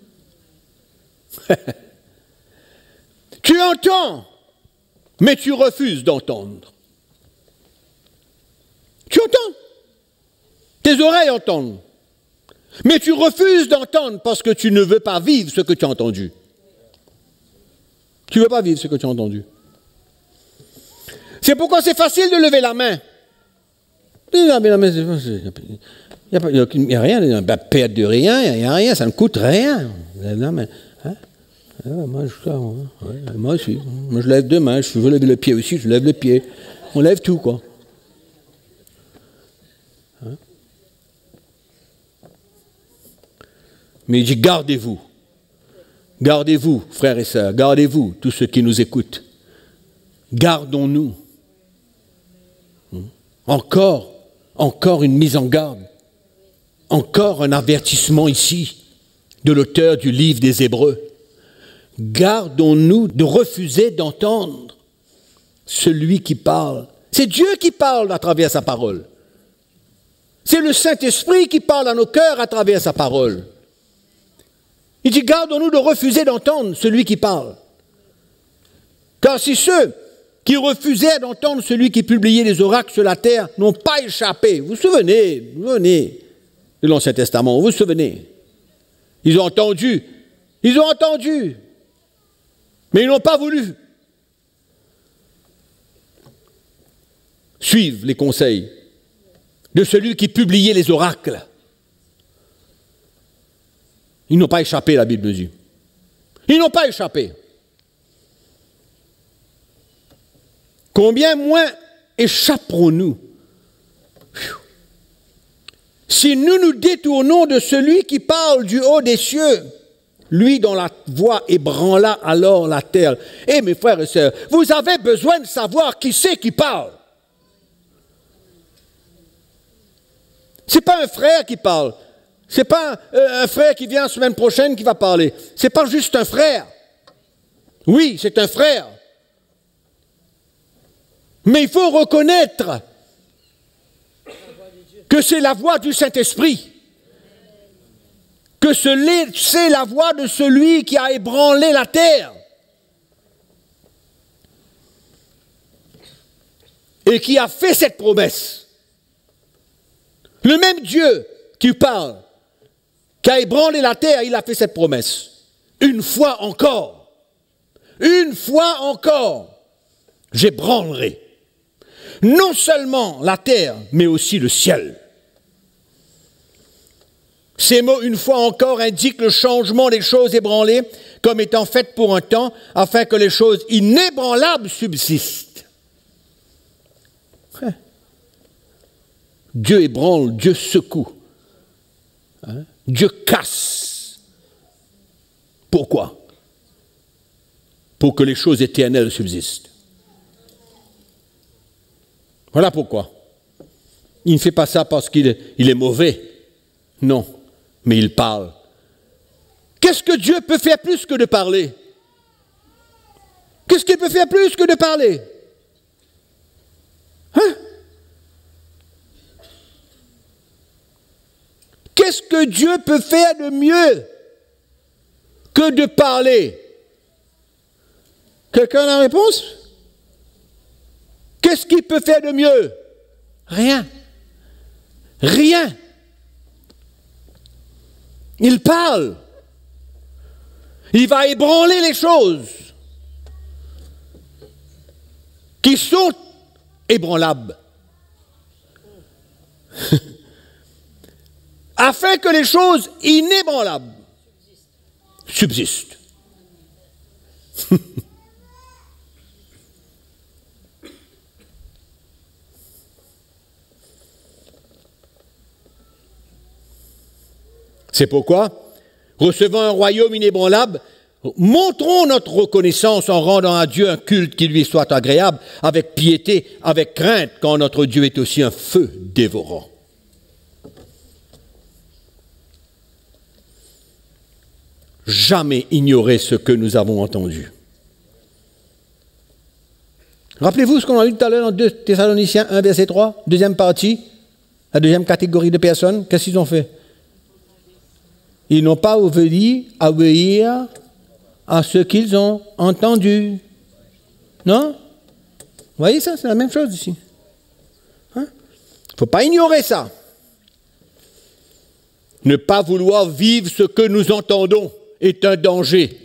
Tu entends, mais tu refuses d'entendre. Tu entends. Tes oreilles entendent. Mais tu refuses d'entendre parce que tu ne veux pas vivre ce que tu as entendu. Tu ne veux pas vivre ce que tu as entendu. C'est pourquoi c'est facile de lever la main. Il n'y a rien, il n'y a pas de perte de rien, il n'y a rien, ça ne coûte rien. Moi, aussi. Moi, je lève deux mains, je veux lever le pied aussi, je lève le pied. On lève tout, quoi. Mais il dit, gardez-vous. Gardez-vous, frères et sœurs, gardez-vous, tous ceux qui nous écoutent. Gardons-nous. Encore une mise en garde. Encore un avertissement ici de l'auteur du livre des Hébreux. Gardons-nous de refuser d'entendre celui qui parle. C'est Dieu qui parle à travers sa parole. C'est le Saint-Esprit qui parle à nos cœurs à travers sa parole. Il dit, gardons-nous de refuser d'entendre celui qui parle. Car si ceux qui refusaient d'entendre celui qui publiait les oracles sur la terre n'ont pas échappé, vous vous souvenez de l'Ancien Testament, vous vous souvenez. Ils ont entendu, mais ils n'ont pas voulu suivre les conseils de celui qui publiait les oracles. Ils n'ont pas échappé, la Bible nous dit. Ils n'ont pas échappé. Combien moins échapperons-nous si nous nous détournons de celui qui parle du haut des cieux, lui dont la voix ébranla alors la terre. Eh mes frères et sœurs, vous avez besoin de savoir qui c'est qui parle. Ce n'est pas un frère qui parle. Ce n'est pas un frère qui vient la semaine prochaine qui va parler. Ce n'est pas juste un frère. Oui, c'est un frère. Mais il faut reconnaître que c'est la voix du Saint-Esprit. Que c'est la voix de celui qui a ébranlé la terre. Et qui a fait cette promesse. Le même Dieu qui parle, qui a ébranlé la terre, il a fait cette promesse. Une fois encore, j'ébranlerai non seulement la terre, mais aussi le ciel. Ces mots, une fois encore, indiquent le changement des choses ébranlées comme étant faites pour un temps, afin que les choses inébranlables subsistent. Dieu ébranle, Dieu secoue. Dieu casse. Pourquoi? Pour que les choses éternelles subsistent. Voilà pourquoi. Il ne fait pas ça parce qu'il est mauvais. Non, mais il parle. Qu'est-ce que Dieu peut faire plus que de parler? Qu'est-ce qu'il peut faire plus que de parler? Qu'est-ce que Dieu peut faire de mieux que de parler? Quelqu'un a la réponse? Qu'est-ce qu'il peut faire de mieux? Rien. Rien. Il parle. Il va ébranler les choses qui sont ébranlables. Afin que les choses inébranlables subsistent. C'est pourquoi, recevant un royaume inébranlable, montrons notre reconnaissance en rendant à Dieu un culte qui lui soit agréable, avec piété, avec crainte, quand notre Dieu est aussi un feu dévorant. Jamais ignorer ce que nous avons entendu. Rappelez-vous ce qu'on a lu tout à l'heure dans 2 Thessaloniciens 1, verset 3, deuxième partie, la deuxième catégorie de personnes. Qu'est-ce qu'ils ont fait? Ils n'ont pas voulu obéir à ce qu'ils ont entendu. Non? Vous voyez ça? C'est la même chose ici. Il ne faut pas ignorer ça. Ne pas vouloir vivre ce que nous entendons est un danger.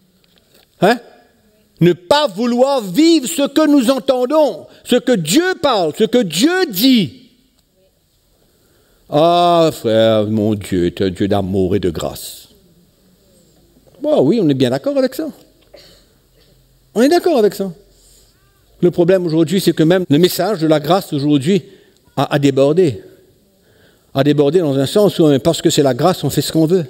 Ne pas vouloir vivre ce que nous entendons, ce que Dieu parle, ce que Dieu dit. Ah, frère, mon Dieu est un Dieu d'amour et de grâce. Bon, oui, on est bien d'accord avec ça. On est d'accord avec ça. Le problème aujourd'hui, c'est que même le message de la grâce aujourd'hui a débordé. A débordé dans un sens où, parce que c'est la grâce, on fait ce qu'on veut.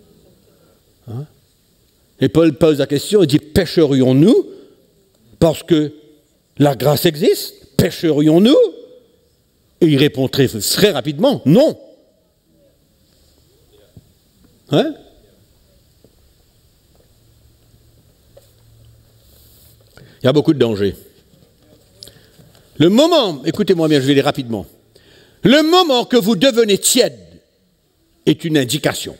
Et Paul pose la question, il dit, pécherions-nous parce que la grâce existe? Pécherions-nous? Et il répond très rapidement, non. Il y a beaucoup de dangers. Le moment, écoutez-moi bien, je vais aller rapidement. Le moment que vous devenez tiède est une indication.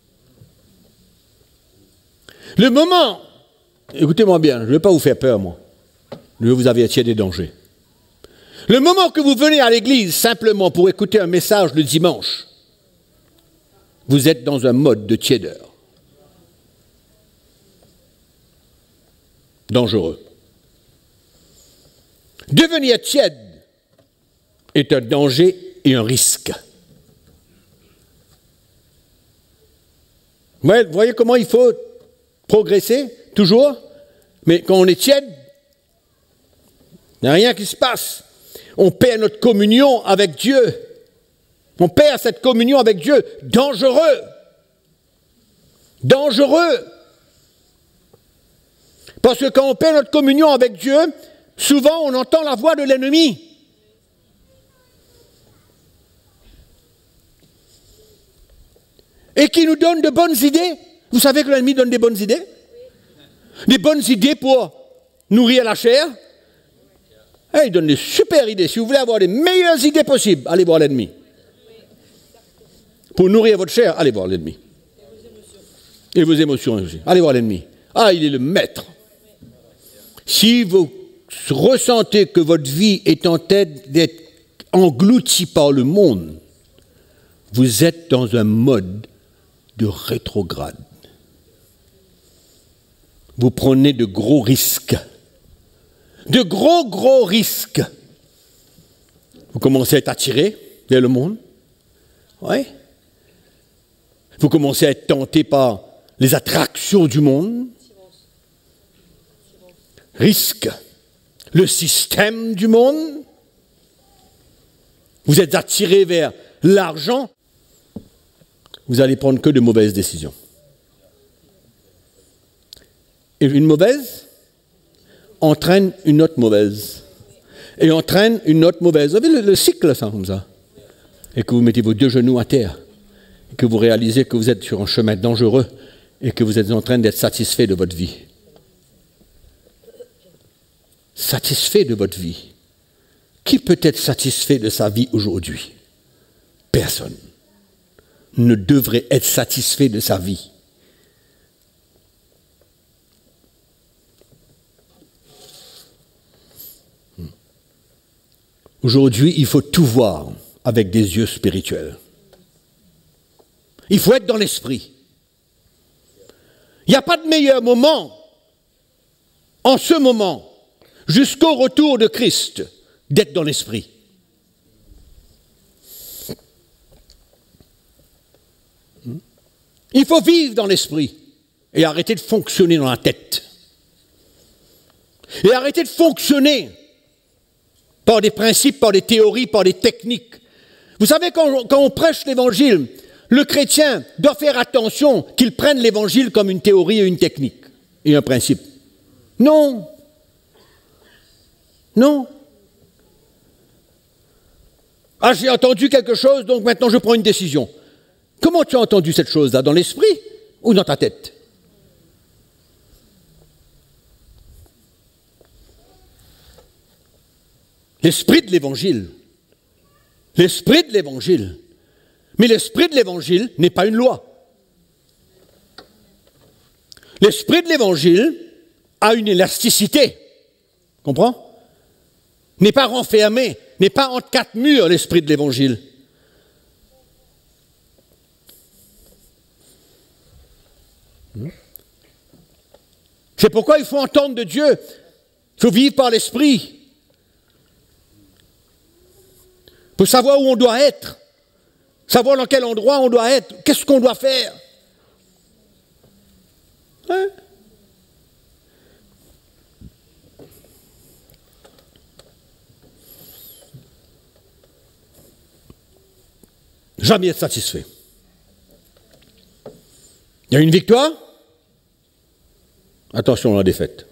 Le moment, écoutez-moi bien, je ne vais pas vous faire peur, moi. Je vais vous avertir des dangers. Le moment que vous venez à l'église simplement pour écouter un message le dimanche, vous êtes dans un mode de tiédeur. Dangereux. Devenir tiède est un danger et un risque. Vous voyez comment il faut progresser, toujours, mais quand on est tiède, il n'y a rien qui se passe. On perd notre communion avec Dieu. On perd cette communion avec Dieu. Dangereux. Dangereux. Parce que quand on perd notre communion avec Dieu, souvent on entend la voix de l'ennemi. Et qui nous donne de bonnes idées. Vous savez que l'ennemi donne des bonnes idées? Des bonnes idées pour nourrir la chair. Il donne des super idées. Si vous voulez avoir les meilleures idées possibles, allez voir l'ennemi. Pour nourrir votre chair, allez voir l'ennemi. Et vos émotions aussi. Allez voir l'ennemi. Ah, il est le maître. Si vous ressentez que votre vie est en tête d'être engloutie par le monde, vous êtes dans un mode de rétrograde. Vous prenez de gros risques. De gros risques. Vous commencez à être attiré vers le monde. Oui. Vous commencez à être tenté par les attractions du monde. Risque. Le système du monde. Vous êtes attiré vers l'argent. Vous allez prendre que de mauvaises décisions. Et une mauvaise entraîne une autre mauvaise. Et entraîne une autre mauvaise. Vous avez le cycle, ça, comme ça. Et que vous mettez vos 2 genoux à terre. Et que vous réalisez que vous êtes sur un chemin dangereux. Et que vous êtes en train d'être satisfait de votre vie. Satisfait de votre vie. Qui peut être satisfait de sa vie aujourd'hui? Personne ne devrait être satisfait de sa vie. Aujourd'hui, il faut tout voir avec des yeux spirituels. Il faut être dans l'esprit. Il n'y a pas de meilleur moment, en ce moment, jusqu'au retour de Christ, d'être dans l'esprit. Il faut vivre dans l'esprit et arrêter de fonctionner dans la tête. Et arrêter de fonctionner par des principes, par des théories, par des techniques. Vous savez, quand on prêche l'évangile, le chrétien doit faire attention qu'il prenne l'évangile comme une théorie et une technique et un principe. Non. Non. Ah, j'ai entendu quelque chose, donc maintenant je prends une décision. Comment tu as entendu cette chose-là? Dans l'esprit ou dans ta tête? L'esprit de l'évangile. L'esprit de l'évangile. Mais l'esprit de l'évangile n'est pas une loi. L'esprit de l'évangile a une élasticité. Comprends? N'est pas renfermé, n'est pas entre quatre murs l'esprit de l'évangile. C'est pourquoi il faut entendre de Dieu. Il faut vivre par l'esprit. Pour savoir où on doit être. Savoir dans quel endroit on doit être. Qu'est-ce qu'on doit faire. Hein? Jamais être satisfait. Il y a une victoire. Attention à la défaite.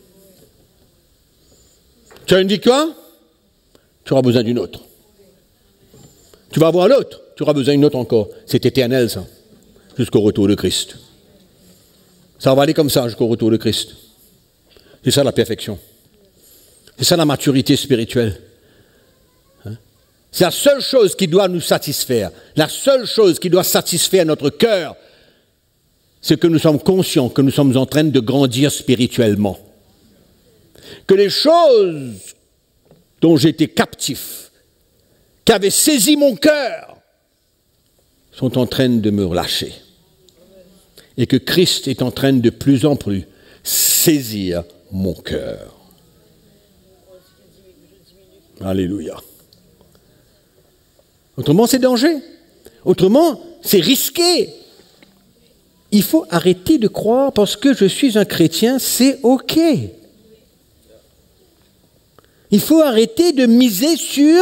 Tu as une victoire, tu auras besoin d'une autre. Tu vas avoir l'autre, tu auras besoin d'une autre encore. C'est éternel ça, jusqu'au retour de Christ. Ça va aller comme ça jusqu'au retour de Christ. C'est ça la perfection. C'est ça la maturité spirituelle. C'est la seule chose qui doit nous satisfaire. La seule chose qui doit satisfaire notre cœur, c'est que nous sommes conscients que nous sommes en train de grandir spirituellement. Que les choses dont j'étais captif, qui avaient saisi mon cœur, sont en train de me relâcher. Et que Christ est en train de plus en plus saisir mon cœur. Alléluia. Autrement, c'est danger. Autrement, c'est risqué. Il faut arrêter de croire parce que je suis un chrétien, c'est OK. Il faut arrêter de miser sur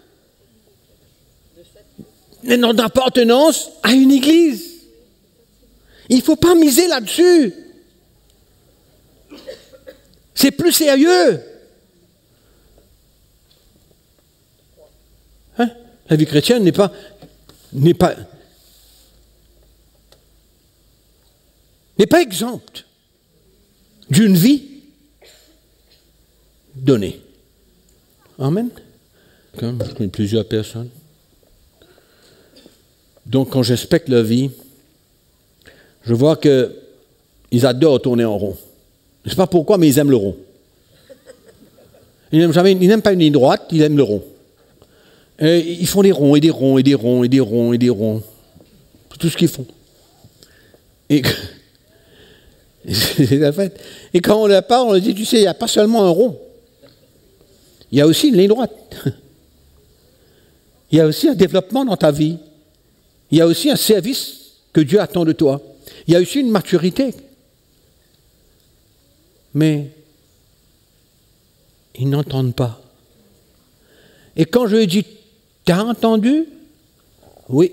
notre appartenance à une église. Il ne faut pas miser là-dessus. C'est plus sérieux. Hein? La vie chrétienne n'est pas exempte d'une vie donnée. Amen. Comme je connais plusieurs personnes. Donc, quand j'inspecte leur vie, je vois qu'ils adorent tourner en rond. Je ne sais pas pourquoi, mais ils aiment le rond. Ils n'aiment pas une ligne droite, ils aiment le rond. Et ils font des ronds, et des ronds, et des ronds, et des ronds, et des ronds. C'est tout ce qu'ils font. Et quand on leur parle, on leur dit, tu sais, il n'y a pas seulement un rond. Il y a aussi une ligne droite. Il y a aussi un développement dans ta vie. Il y a aussi un service que Dieu attend de toi. Il y a aussi une maturité. Mais ils n'entendent pas. Et quand je lui dis, t'as entendu? Oui.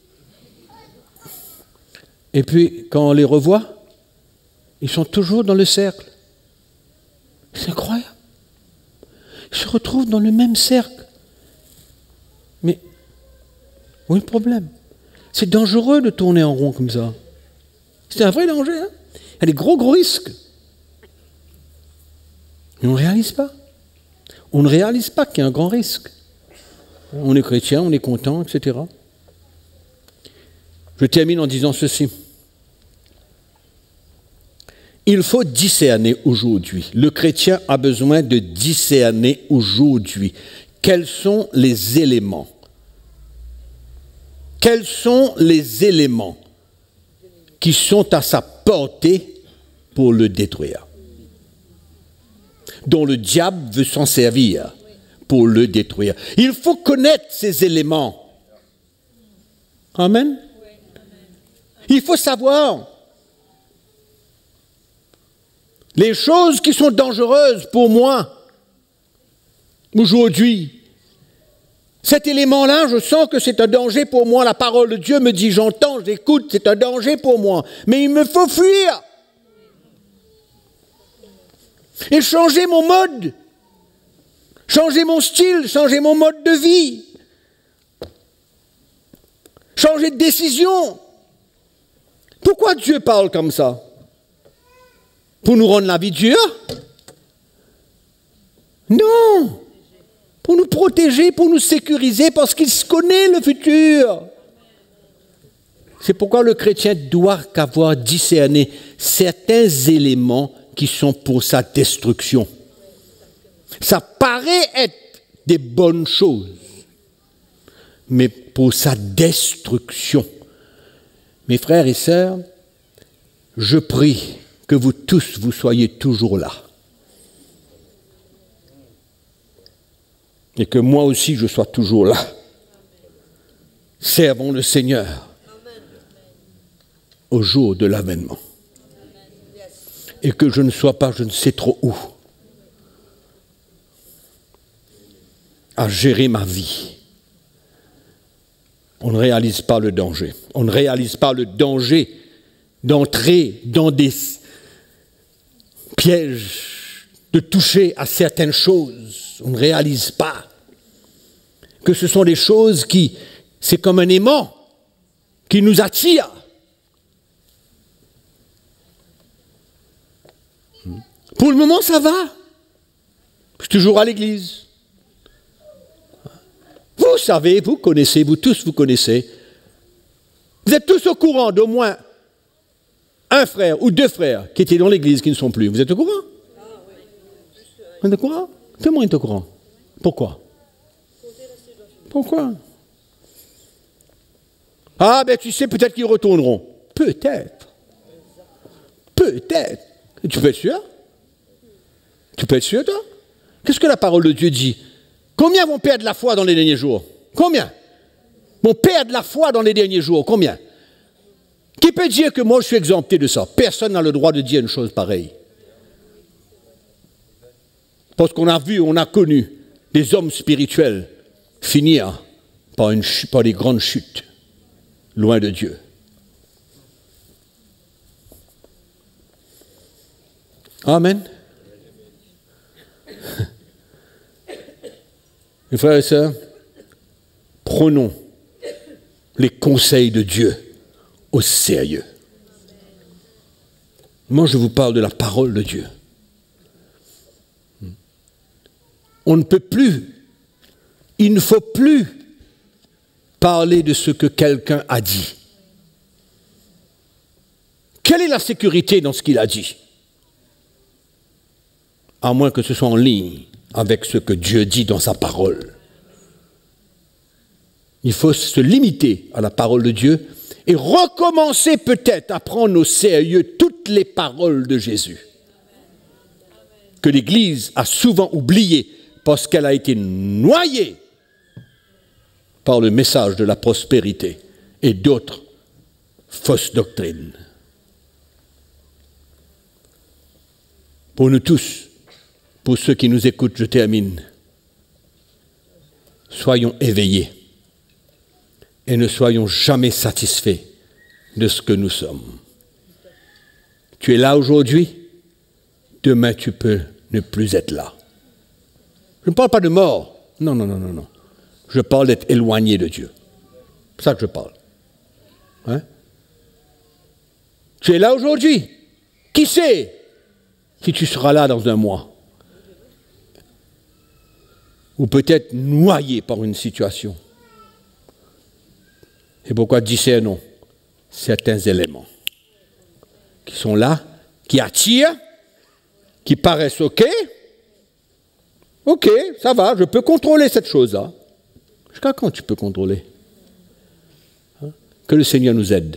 Et puis, quand on les revoit, ils sont toujours dans le cercle. C'est incroyable. Ils se retrouvent dans le même cercle. Mais, où est le problème? C'est dangereux de tourner en rond comme ça. C'est un vrai danger. Hein? Il y a des gros risques. Mais on ne réalise pas. On ne réalise pas qu'il y a un grand risque. On est chrétien, on est content, etc. Je termine en disant ceci. Il faut discerner aujourd'hui. Le chrétien a besoin de discerner aujourd'hui. quels sont les éléments? Quels sont les éléments qui sont à sa portée pour le détruire? Dont le diable veut s'en servir pour le détruire. Il faut connaître ces éléments. Amen. Il faut savoir les choses qui sont dangereuses pour moi aujourd'hui. Cet élément-là, je sens que c'est un danger pour moi. La parole de Dieu me dit, j'entends, j'écoute, c'est un danger pour moi. Mais il me faut fuir. Et changer mon mode. Changer mon style, changer mon mode de vie. Changer de décision. Pourquoi Dieu parle comme ça? Pour nous rendre la vie dure? Non. Pour nous protéger, pour nous sécuriser, parce qu'il connaît le futur. C'est pourquoi le chrétien doit avoir discerné certains éléments qui sont pour sa destruction. Ça paraît être des bonnes choses, mais pour sa destruction. Mes frères et sœurs, je prie que vous tous, vous soyez toujours là. Et que moi aussi, je sois toujours là. Servons le Seigneur au jour de l'avènement. Et que je ne sois pas, je ne sais trop où, à gérer ma vie. On ne réalise pas le danger. On ne réalise pas le danger d'entrer dans des pièges, de toucher à certaines choses. On ne réalise pas que ce sont des choses qui, c'est comme un aimant qui nous attire. Pour le moment, ça va. Je suis toujours à l'église. Vous savez, vous connaissez, vous tous vous connaissez. Vous êtes tous au courant d'au moins un frère ou deux frères qui étaient dans l'église qui ne sont plus. Vous êtes au courant? Vous êtes au courant? Tout le monde est au courant. Pourquoi? Pourquoi? Ah, ben tu sais, peut-être qu'ils retourneront. Peut-être. Peut-être. Tu peux être sûr? Tu peux être sûr, toi? Qu'est-ce que la parole de Dieu dit? Combien vont perdre la foi dans les derniers jours? Combien? Vont perdre la foi dans les derniers jours? Combien? Qui peut dire que moi je suis exempté de ça? Personne n'a le droit de dire une chose pareille. Parce qu'on a vu, on a connu des hommes spirituels finir par des grandes chutes, loin de Dieu. Amen. Mes frères et sœurs, prenons les conseils de Dieu au sérieux. Moi, je vous parle de la parole de Dieu. On ne peut plus, il ne faut plus parler de ce que quelqu'un a dit. Quelle est la sécurité dans ce qu'il a dit? À moins que ce soit en ligne avec ce que Dieu dit dans sa parole. Il faut se limiter à la parole de Dieu et recommencer peut-être à prendre au sérieux toutes les paroles de Jésus, que l'Église a souvent oubliées parce qu'elle a été noyée par le message de la prospérité et d'autres fausses doctrines. Pour nous tous, pour ceux qui nous écoutent, je termine. Soyons éveillés et ne soyons jamais satisfaits de ce que nous sommes. Tu es là aujourd'hui, demain tu peux ne plus être là. Je ne parle pas de mort, non. Je parle d'être éloigné de Dieu. C'est ça que je parle. Hein? Tu es là aujourd'hui, qui sait si tu seras là dans un mois? Ou peut-être noyé par une situation. C'est pourquoi discernons certains éléments qui sont là, qui attirent, qui paraissent OK, Ok, ça va, je peux contrôler cette chose-là. Jusqu'à quand tu peux contrôler? Que le Seigneur nous aide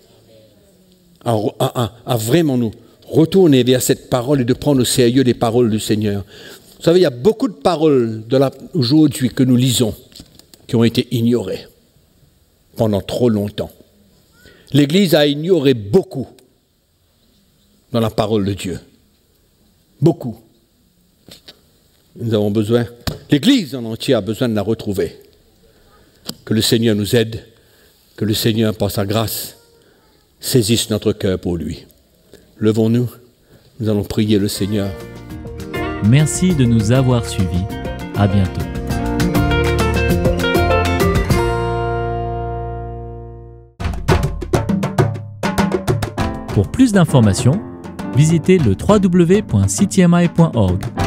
à vraiment nous retourner vers cette parole et de prendre au sérieux les paroles du Seigneur. Vous savez, il y a beaucoup de paroles aujourd'hui que nous lisons qui ont été ignorées pendant trop longtemps. L'Église a ignoré beaucoup dans la parole de Dieu. Beaucoup. Nous avons besoin, l'Église en entier a besoin de la retrouver. Que le Seigneur nous aide, que le Seigneur, par sa grâce, saisisse notre cœur pour lui. Levons-nous, nous allons prier le Seigneur. Merci de nous avoir suivis. À bientôt. Pour plus d'informations, visitez le www.ctmi.org.